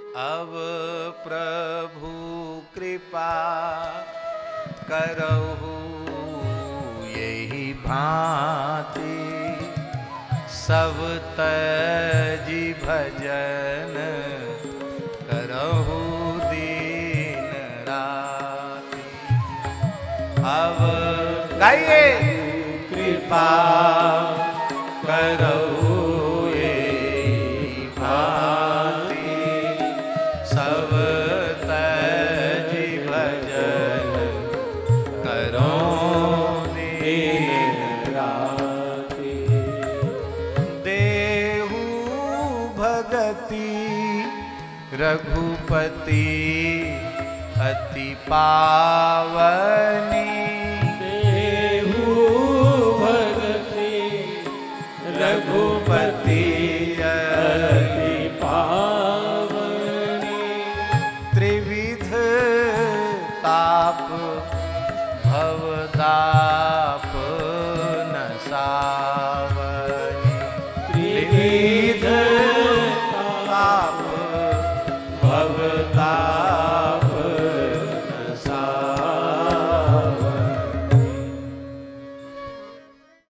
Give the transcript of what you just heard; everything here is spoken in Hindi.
अब प्रभु कृपा करहु यही भांति, सब तजी भजन करहु दिन राति। अब गाइए, कृपा करहु यही भांति, सब तजी भजन करो दिन राति। देहु भगति रघुपति अति पावनी, देहु भगति रघुपति अति पावनी। त्रिविध ताप भवदाप नसावनी, त्रिविध